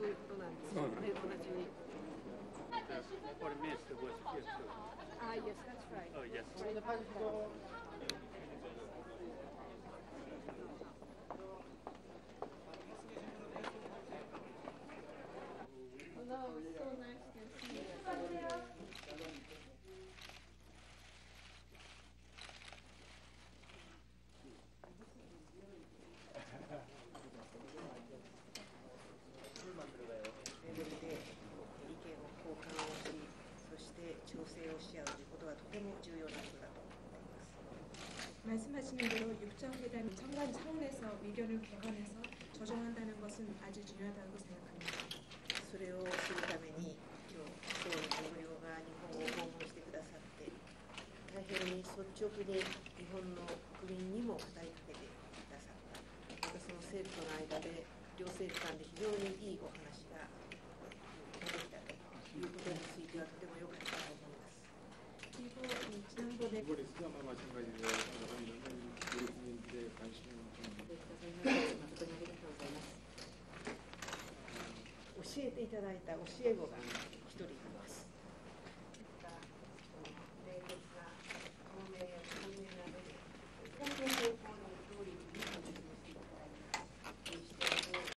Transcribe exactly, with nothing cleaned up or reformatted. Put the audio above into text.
そういうことなんですね。同じに。 Foreign Minister was here too. Ah, yes, that's right. Oh, yes. Hello, so nice to see you. レベルで意見を交換をし、そして調整をし合うということがとても重要なことだと思います。 말씀하시는 대로 육정회담 정관 차원에서 의견을 교환해서 조정한다는 것은 아주 중요하다고 생각합니다. それをするために今日総理同僚が日本を訪問してくださって大変に率直に日本の国民にも語りかけてくださった。またその政府との間で両政府間で非常にいいお話ができたということについてはとても良かったと思います。 그리고 지난번에 도 아마 마찬가지로 여러 우리 국민들의 관심을 좀 誠にありがとうございます。教えていただいた教え子が一人います。